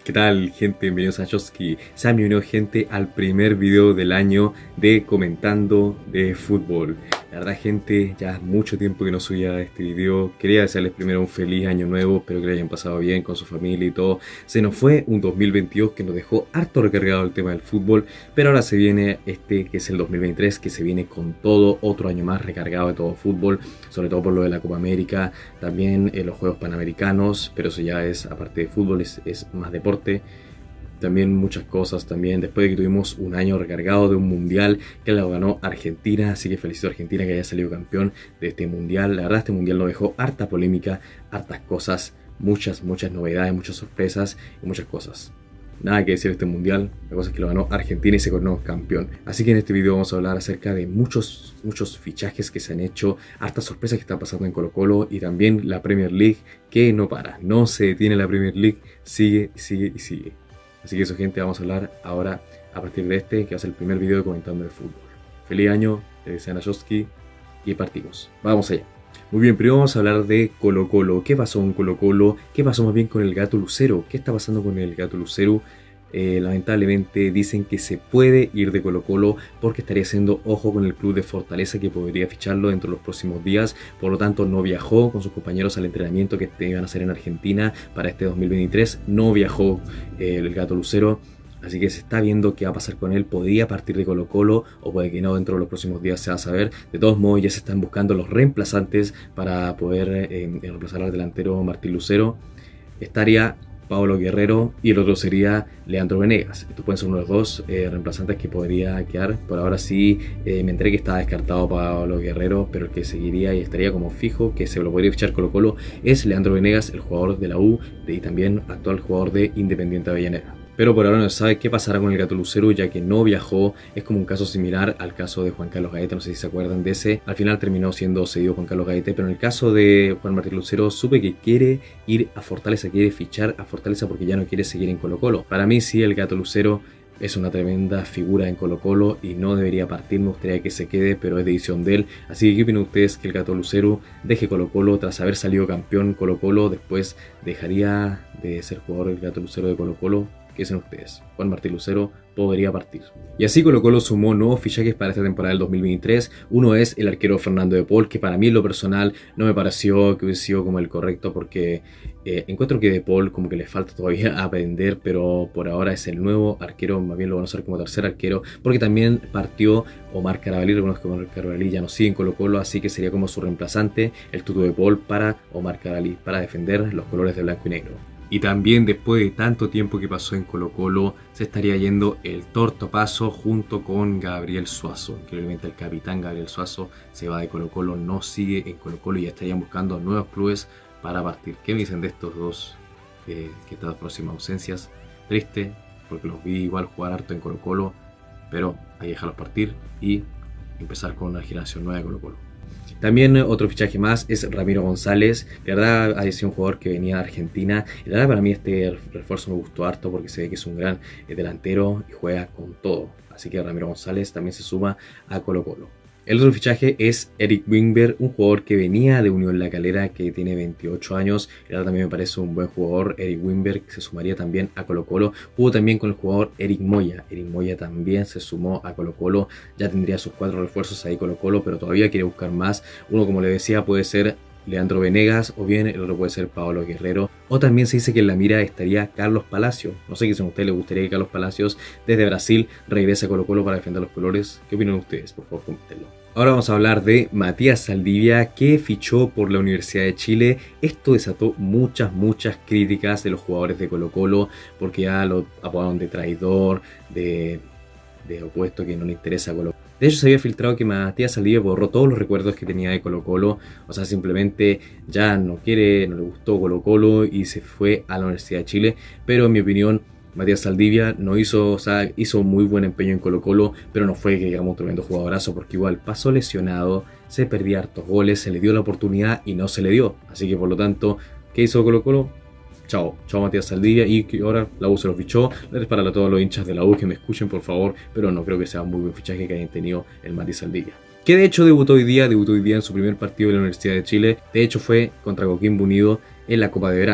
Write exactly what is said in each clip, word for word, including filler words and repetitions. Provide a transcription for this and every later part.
¿Qué tal, gente? Bienvenidos a Joski. Sean bienvenidos, gente, al primer video del año de comentando de fútbol. La verdad, gente, ya mucho tiempo que no subía este video. Quería desearles primero un feliz año nuevo, espero que lo hayan pasado bien con su familia y todo. Se nos fue un dos mil veintidós que nos dejó harto recargado el tema del fútbol, pero ahora se viene este que es el dos mil veintitrés, que se viene con todo, otro año más recargado de todo fútbol, sobre todo por lo de la Copa América, también eh, los Juegos Panamericanos, pero eso ya es, aparte de fútbol, es, es más deporte. También muchas cosas también, después de que tuvimos un año recargado de un mundial que lo ganó Argentina, así que felicito a Argentina que haya salido campeón de este mundial. La verdad, este mundial nos dejó harta polémica, hartas cosas, muchas, muchas novedades, muchas sorpresas y muchas cosas. Nada que decir de este mundial, la cosa es que lo ganó Argentina y se coronó campeón. Así que en este video vamos a hablar acerca de muchos, muchos fichajes que se han hecho, hartas sorpresas que están pasando en Colo Colo y también la Premier League que no para, no se detiene la Premier League, sigue, sigue y sigue. Así que eso, gente, vamos a hablar ahora a partir de este, que va a ser el primer video de comentando de fútbol. Feliz año, te desean a Joski y partimos. Vamos allá. Muy bien, primero vamos a hablar de Colo Colo. ¿Qué pasó con Colo Colo? ¿Qué pasó más bien con el Gato Lucero? ¿Qué está pasando con el Gato Lucero? Eh, lamentablemente dicen que se puede ir de Colo Colo porque estaría haciendo ojo con el club de Fortaleza que podría ficharlo dentro de los próximos días. Por lo tanto, no viajó con sus compañeros al entrenamiento que iban a hacer en Argentina para este dos mil veintitrés. No viajó eh, el Gato Lucero. Así que se está viendo qué va a pasar con él. Podría partir de Colo Colo o puede que no, dentro de los próximos días se va a saber. De todos modos, ya se están buscando los reemplazantes para poder eh, reemplazar al delantero Martín Lucero. Estaría Pablo Guerrero y el otro sería Leandro Venegas. Estos pueden ser uno de los dos eh, reemplazantes que podría quedar. Por ahora sí, eh, me enteré que estaba descartado Pablo Guerrero, pero el que seguiría y estaría como fijo, que se lo podría fichar Colo Colo, es Leandro Venegas, el jugador de la U y también actual jugador de Independiente Avellaneda. Pero por ahora no se sabe qué pasará con el Gato Lucero, ya que no viajó. Es como un caso similar al caso de Juan Carlos Gaete, no sé si se acuerdan de ese. Al final terminó siendo cedido Juan Carlos Gaete, pero en el caso de Juan Martín Lucero supe que quiere ir a Fortaleza, quiere fichar a Fortaleza porque ya no quiere seguir en Colo Colo. Para mí sí, el Gato Lucero es una tremenda figura en Colo Colo y no debería partir, me gustaría que se quede, pero es decisión de él. Así que ¿qué opinan ustedes que el Gato Lucero deje Colo Colo tras haber salido campeón Colo Colo? Después dejaría de ser jugador el Gato Lucero de Colo Colo. ¿Qué dicen ustedes? Juan Martín Lucero podría partir. Y así Colo Colo sumó nuevos fichajes para esta temporada del dos mil veintitrés. Uno es el arquero Fernando de Paul, que para mí en lo personal no me pareció que hubiese sido como el correcto, porque eh, encuentro que de Paul como que le falta todavía aprender, pero por ahora es el nuevo arquero, más bien lo van a usar como tercer arquero, porque también partió Omar Carabalí. Reconozco que Omar Carabalí ya no sigue en Colo Colo, así que sería como su reemplazante el tuto de Paul para Omar Carabalí, para defender los colores de blanco y negro. Y también después de tanto tiempo que pasó en Colo Colo, se estaría yendo el Torto Paso junto con Gabriel Suazo. Increíblemente el capitán Gabriel Suazo se va de Colo Colo, no sigue en Colo Colo y ya estarían buscando nuevos clubes para partir. ¿Qué me dicen de estos dos eh, que están próximas ausencias? Triste, porque los vi igual jugar harto en Colo Colo, pero hay que dejarlos partir y empezar con una generación nueva de Colo Colo. También otro fichaje más es Ramiro González. La verdad ha sido un jugador que venía de Argentina. Y la verdad para mí este refuerzo me gustó harto porque se ve que es un gran delantero y juega con todo. Así que Ramiro González también se suma a Colo Colo. El otro fichaje es Eric Wimber, un jugador que venía de Unión La Calera, que tiene veintiocho años. Y ahora también me parece un buen jugador. Eric Wimber se sumaría también a Colo Colo. Jugó también con el jugador Eric Moya. Eric Moya también se sumó a Colo Colo. Ya tendría sus cuatro refuerzos ahí Colo Colo, pero todavía quiere buscar más. Uno, como les decía, puede ser Leandro Venegas, o bien el otro puede ser Pablo Guerrero, o también se dice que en la mira estaría Carlos Palacio. No sé qué si a ustedes les gustaría que Carlos Palacios desde Brasil regrese a Colo Colo para defender los colores. ¿Qué opinan ustedes? Por favor, coméntenlo. Ahora vamos a hablar de Matías Saldivia, que fichó por la Universidad de Chile. Esto desató muchas, muchas críticas de los jugadores de Colo Colo, porque ya lo apodaron de traidor, de, de opuesto, que no le interesa a Colo Colo. De hecho, se había filtrado que Matías Saldivia borró todos los recuerdos que tenía de Colo Colo. O sea, simplemente ya no quiere, no le gustó Colo Colo y se fue a la Universidad de Chile. Pero en mi opinión, Matías Saldivia no hizo, o sea, hizo muy buen empeño en Colo Colo, pero no fue que digamos un tremendo jugadorazo, porque igual pasó lesionado, se perdía hartos goles, se le dio la oportunidad y no se le dio. Así que por lo tanto, ¿qué hizo Colo Colo? Chao, chao Matías Saldivia, y ahora la U se lo fichó. Para todos los hinchas de la U que me escuchen, por favor, pero no creo que sea un muy buen fichaje que hayan tenido el Matías Saldivia. Que de hecho debutó hoy día, debutó hoy día en su primer partido de la Universidad de Chile. De hecho fue contra Coquimbo Unido en la Copa de Verano.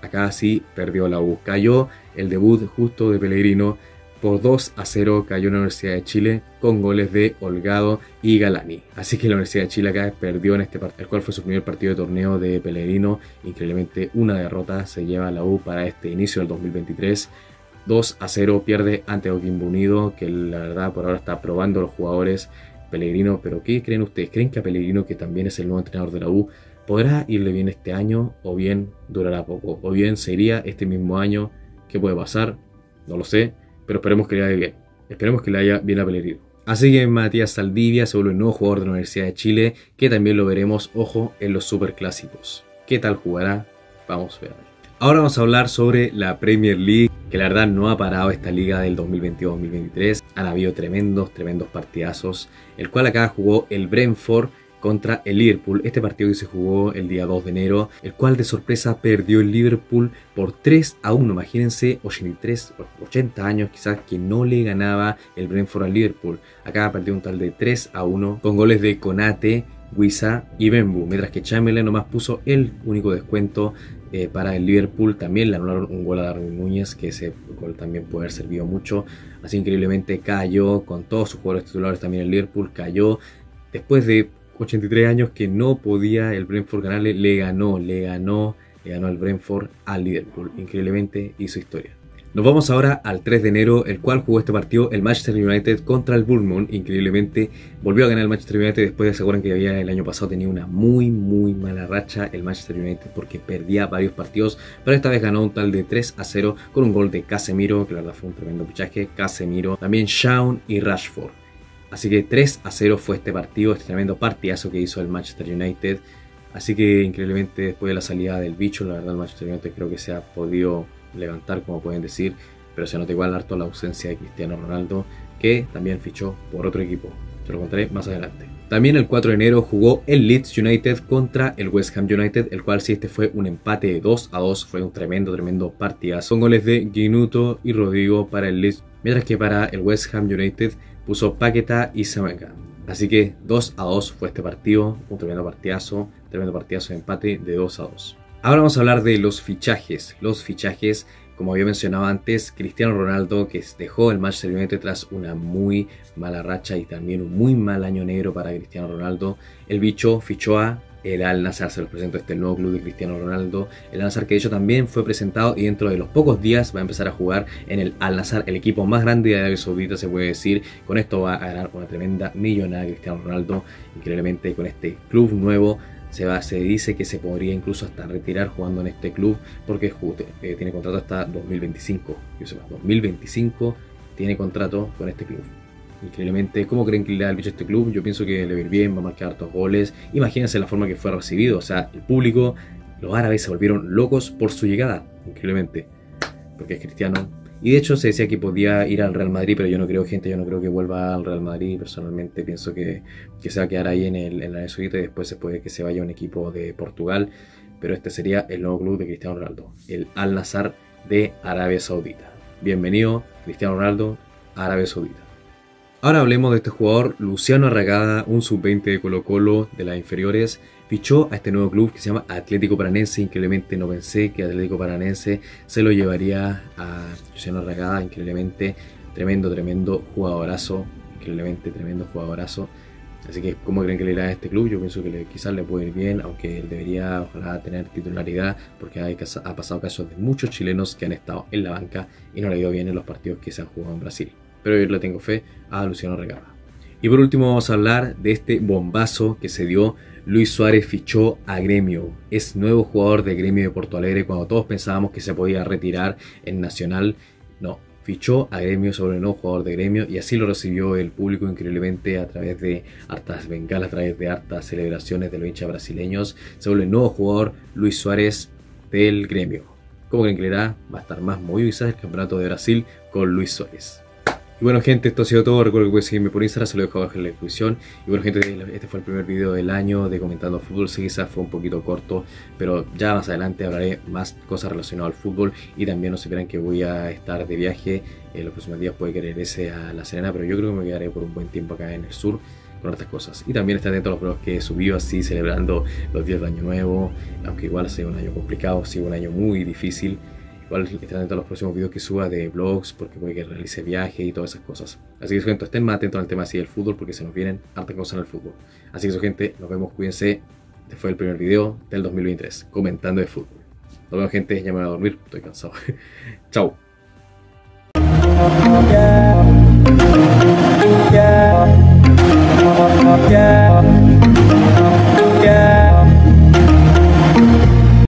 acá sí perdió la U. Cayó el debut justo de Pellegrino. Por dos a cero cayó la Universidad de Chile con goles de Holgado y Galani. Así que la Universidad de Chile acá perdió en este partido, el cual fue su primer partido de torneo de Pellegrino. Increíblemente una derrota se lleva la U para este inicio del dos mil veintitrés. dos a cero pierde ante Coquimbo Unido, que la verdad por ahora está probando los jugadores Pellegrino. Pero ¿qué creen ustedes? ¿Creen que a Pellegrino, que también es el nuevo entrenador de la U, podrá irle bien este año o bien durará poco? O bien sería este mismo año. ¿Qué puede pasar? No lo sé. Pero esperemos que le vaya bien. Esperemos que le vaya bien a Pellegrino. Así que Matías Saldivia se vuelve el nuevo jugador de la Universidad de Chile, que también lo veremos, ojo, en los superclásicos. ¿Qué tal jugará? Vamos a ver. Ahora vamos a hablar sobre la Premier League, que la verdad no ha parado esta liga del dos mil veintidós dos mil veintitrés. Han habido tremendos, tremendos partidazos, el cual acá jugó el Brentford contra el Liverpool. Este partido que se jugó el día dos de enero, el cual de sorpresa perdió el Liverpool por tres a uno. Imagínense, ochenta y tres, ochenta años quizás que no le ganaba el Brentford al Liverpool. Acá perdió un tal de tres a uno con goles de Konate, Wissa y Bembu, mientras que Chamberlain nomás puso el único descuento eh, para el Liverpool. También le anularon un gol a Darwin Núñez, que ese gol también puede haber servido mucho. Así increíblemente cayó con todos sus jugadores titulares. También el Liverpool cayó después de ochenta y tres años que no podía el Brentford ganarle. Le ganó, le ganó, le ganó el Brentford al Liverpool. Increíblemente hizo historia. Nos vamos ahora al tres de enero, el cual jugó este partido el Manchester United contra el Bournemouth. Increíblemente volvió a ganar el Manchester United después de, se acuerdan que había el año pasado tenía una muy muy mala racha el Manchester United porque perdía varios partidos, pero esta vez ganó un tal de tres a cero con un gol de Casemiro, que la verdad fue un tremendo fichaje. Casemiro, también Shaun y Rashford. Así que tres a cero fue este partido, este tremendo partidazo que hizo el Manchester United. Así que increíblemente después de la salida del bicho, la verdad el Manchester United creo que se ha podido levantar, como pueden decir. Pero se nota igual harto la ausencia de Cristiano Ronaldo, que también fichó por otro equipo. Se lo contaré más adelante. También el cuatro de enero jugó el Leeds United contra el West Ham United, el cual sí este fue un empate de dos a dos. Fue un tremendo, tremendo partidazo. Son goles de Ginuto y Rodrigo para el Leeds, mientras que para el West Ham United puso Paquetá y Samaka. Así que dos a dos fue este partido, un tremendo partidazo, tremendo partidazo de empate de dos a dos. Ahora vamos a hablar de los fichajes. Los fichajes, como había mencionado antes, Cristiano Ronaldo, que dejó el Manchester United tras una muy mala racha y también un muy mal año negro para Cristiano Ronaldo. El bicho fichó a el Al-Nassr. Se los presento, este el nuevo club de Cristiano Ronaldo. El Al-Nassr, que de hecho también fue presentado y dentro de los pocos días va a empezar a jugar en el Al-Nassr, el equipo más grande de Arabia Saudita, se puede decir. Con esto va a ganar una tremenda millonada Cristiano Ronaldo. Increíblemente con este club nuevo se, va, se dice que se podría incluso hasta retirar jugando en este club, porque eh, tiene contrato hasta dos mil veinticinco. Yo sé, dos mil veinticinco tiene contrato con este club. Increíblemente, ¿cómo creen que le da el bicho a este club? Yo pienso que le va a ir bien, va a marcar hartos goles. Imagínense la forma que fue recibido. O sea, el público, los árabes se volvieron locos por su llegada. Increíblemente, porque es cristiano. Y de hecho se decía que podía ir al Real Madrid, pero yo no creo, gente, yo no creo que vuelva al Real Madrid. Personalmente pienso que, que se va a quedar ahí en, el, en la Saudita y después se puede que se vaya a un equipo de Portugal. Pero este sería el nuevo club de Cristiano Ronaldo, el Al-Nassr de Arabia Saudita. Bienvenido, Cristiano Ronaldo, a Arabia Saudita. Ahora hablemos de este jugador, Luciano Arragada, un sub veinte de Colo Colo de las inferiores. Fichó a este nuevo club que se llama Atlético Paranense. Increíblemente no pensé que Atlético Paranense se lo llevaría a Luciano Arragada. Increíblemente tremendo, tremendo jugadorazo. Increíblemente tremendo jugadorazo. Así que, ¿cómo creen que le irá a este club? Yo pienso que le, quizás le puede ir bien, aunque él debería, ojalá, tener titularidad, porque hay, ha pasado casos de muchos chilenos que han estado en la banca y no le ha ido bien en los partidos que se han jugado en Brasil. Pero yo le tengo fe a Luciano Arragada. Y por último vamos a hablar de este bombazo que se dio. Luis Suárez fichó a Gremio. Es nuevo jugador de Gremio de Porto Alegre. Cuando todos pensábamos que se podía retirar en Nacional, no. Fichó a Gremio sobre el nuevo jugador de Gremio y así lo recibió el público increíblemente a través de hartas bengalas, a través de hartas celebraciones de los hinchas brasileños. Se vuelve el nuevo jugador Luis Suárez del Gremio. ¿Cómo creen que le irá? Va a estar más movido quizás el campeonato de Brasil con Luis Suárez. Y bueno, gente, esto ha sido todo. Recuerden que pueden seguirme por Instagram, se lo dejo abajo en la descripción. Y bueno, gente, este fue el primer video del año de Comentando Fútbol. Sí, quizás fue un poquito corto, pero ya más adelante hablaré más cosas relacionadas al fútbol. Y también no se crean que voy a estar de viaje en los próximos días. Puede que regrese a La Serena, pero yo creo que me quedaré por un buen tiempo acá en el sur. con otras cosas. Y también estén atentos a los videos que he subido así, celebrando los días de Año Nuevo, aunque igual ha sido un año complicado, ha sido un año muy difícil. Igual estén atentos a los próximos videos que suba de vlogs, porque puede que realice viaje y todas esas cosas. Así que su gente, estén más atentos al tema así del fútbol, porque se nos vienen hartas cosas en el fútbol. Así que su gente, nos vemos, cuídense. Este fue el primer video del dos mil veintitrés, comentando de fútbol. Nos vemos, gente, ya me voy a dormir, estoy cansado. Chao.